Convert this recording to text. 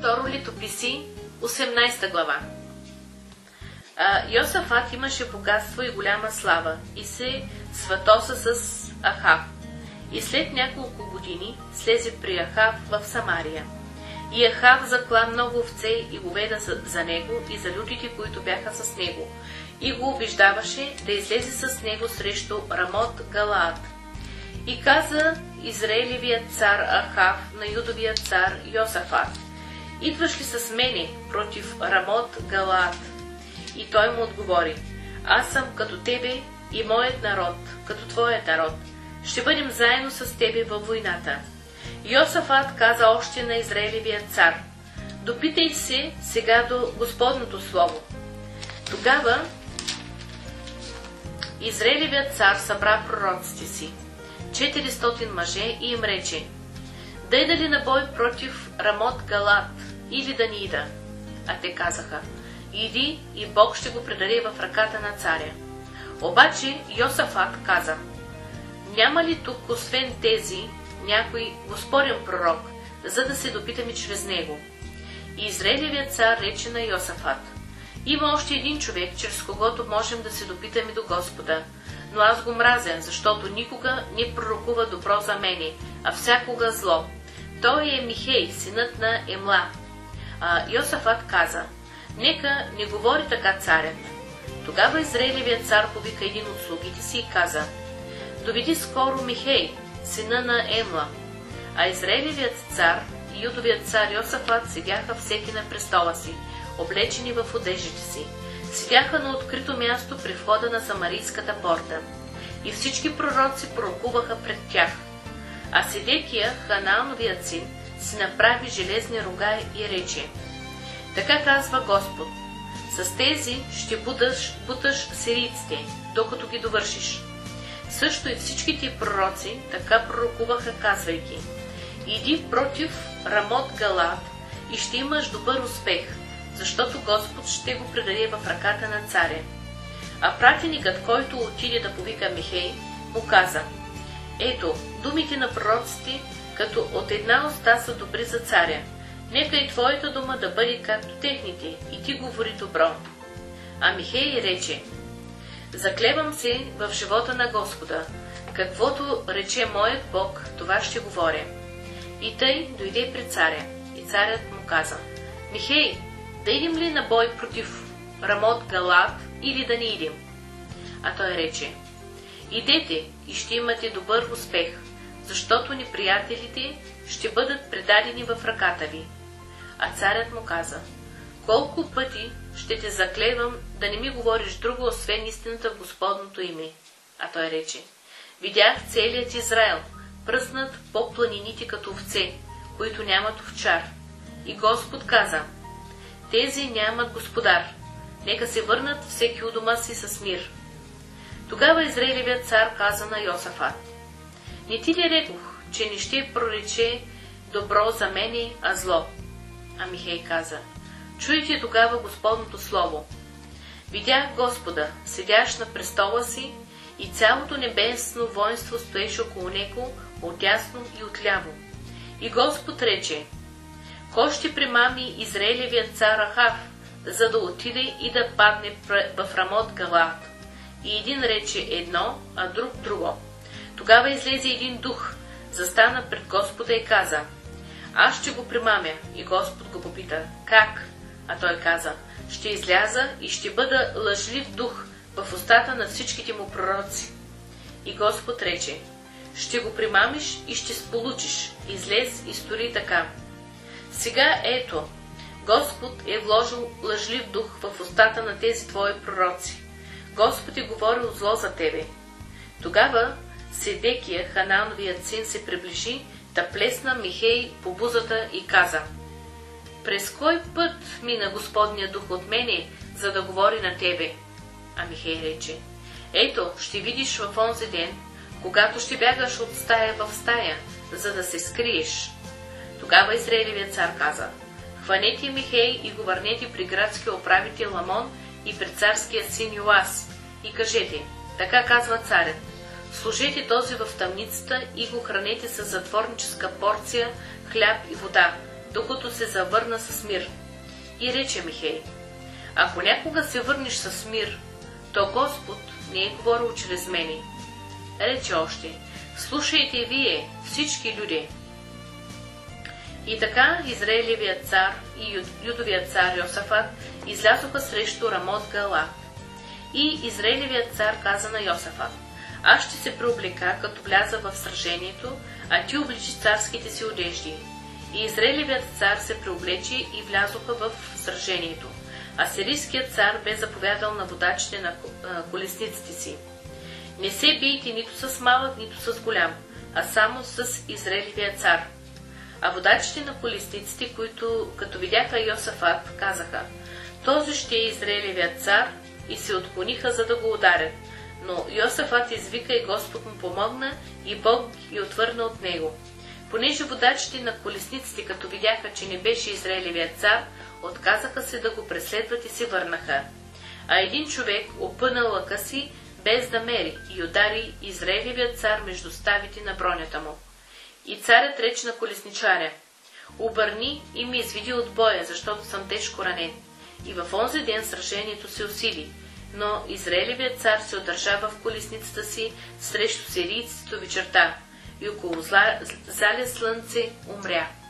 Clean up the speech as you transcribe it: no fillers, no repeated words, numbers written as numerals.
Второ летописи, 18 глава. Йосафат имаше богатство и голяма слава и се сватоса с Ахав. И след няколко години слезе при Ахав в Самария. И Ахав закла много овце и го веда за него и за людите, които бяха с него, и го убеждаваше да излезе с него срещу Рамот Галаад. И каза Израилевият цар Ахав на юдовия цар Йосафат: идваш ли с мене против Рамот Галаад? И той му отговори: аз съм като тебе и моят народ, като твоят народ. Ще бъдем заедно с тебе във войната. Йосафат каза още на Израилевия цар: допитай се сега до Господното слово. Тогава Израилевият цар събра пророците си, 400 мъже, и им рече: дай дали на бой против Рамот Галаад или да ни ида? А те казаха: иди и Бог ще го предаде в ръката на царя. Обаче Йосафат каза: няма ли тук освен тези някой Господен пророк, за да се допитаме чрез него? И Израилевият цар рече на Йосафат: има още един човек, чрез когото можем да се допитаме до Господа, но аз го мразя, защото никога не пророкува добро за мене, а всякога зло. Той е Михей, синът на Емла. Йосафат каза: нека не говори така царят. Тогава Израилевият цар повика един от слугите си и каза: доведи скоро Михей, сина на Емла. А Израилевият цар и юдовият цар Йосафат седяха всеки на престола си, облечени в одежите си. Седяха на открито място при входа на Самарийската порта. И всички пророци пророкуваха пред тях. А Седекия, Ханаановият син, си направи железни рога и рече: така казва Господ: с тези ще буташ сирийците, докато ги довършиш. Също и всичките пророци така пророкуваха, казвайки: иди против Рамот Галаад и ще имаш добър успех, защото Господ ще го предаде в ръката на царя. А пратеникът, който отиде да повика Михей, му каза: ето, думите на пророците, като от една уста, са добри за царя. Нека и твоята дума да бъде както техните, и ти говори добро. А Михей рече: заклевам се в живота на Господа, каквото рече моят Бог, това ще говоря. И тъй дойде при царя, и царят му каза: Михей, да идем ли на бой против Рамот Галаад или да не идем? А той рече: идете и ще имате добър успех, защото неприятелите ще бъдат предадени в ръката ви. А царят му каза: колко пъти ще те заклевам да не ми говориш друго, освен истината в Господното име? А той рече: видях целият Израел пръснат по планините като овце, които нямат овчар. И Господ каза: тези нямат господар, нека се върнат всеки у дома си с мир. Тогава Израилевият цар каза на Йосафат: не ти ли рекох, че не ще прорече добро за мене, а зло? А Михей каза: чуйте тогава Господното слово. Видях Господа, седящ на престола си, и цялото небесно воинство стоеше около него, отдясно и отляво. И Господ рече: кой ще примами Израилевият цар Ахав, за да отиде и да падне в Рамот Галаад? И един рече едно, а друг друго. Тогава излезе един дух, застана пред Господа и каза: аз ще го примамя. И Господ го попита: как? А той каза: ще изляза и ще бъда лъжлив дух в устата на всичките му пророци. И Господ рече: ще го примамиш и ще сполучиш. Излез и стори така. Сега ето, Господ е вложил лъжлив дух в устата на тези твои пророци. Господ е говорил зло за тебе. Тогава Седекия, Ханановият син, се приближи, да плесна Михей по бузата и каза: през кой път мина Господния дух от мене, за да говори на тебе? А Михей рече: ето, ще видиш в онзи ден, когато ще бягаш от стая в стая, за да се скриеш. Тогава Израилевият цар каза: хванете Михей и го върнете при градския управител Амон и при царския син Йоас и кажете: така казва царят: служете този в тъмницата и го хранете с затворническа порция хляб и вода, докато се завърна с мир. И рече Михей: ако някога се върнеш с мир, то Господ не е говорил чрез мене. Рече още: слушайте вие, всички люди. И така Израилевият цар и Юдовият цар Йосафат излязоха срещу Рамот Галат. И Израилевият цар каза на Йосафат: аз ще се преоблека, като вляза в сражението, а ти обличи царските си одежди. И Израилевият цар се преоблечи и влязоха в сражението. А сирийският цар бе заповядал на водачите на колесниците си: не се бийте нито с малък, нито с голям, а само с Израилевия цар. А водачите на колесниците, които като видяха Йосафат, казаха: този ще е Израилевият цар, и се отклониха, за да го ударят. Но Йосафат извика и Господ му помогна, и Бог ги отвърна от него. Понеже водачите на колесниците, като видяха, че не беше Израилевият цар, отказаха се да го преследват и се върнаха. А един човек опъна лъка си, без да мери, и удари Израилевият цар между ставите на бронята му. И царят рече на колесничаря: обърни и ми изведи от боя, защото съм тежко ранен. И в онзи ден сражението се усили, но Израилевият цар се удържа в колесницата си срещу сирийците до вечерта, и около залез слънце умря.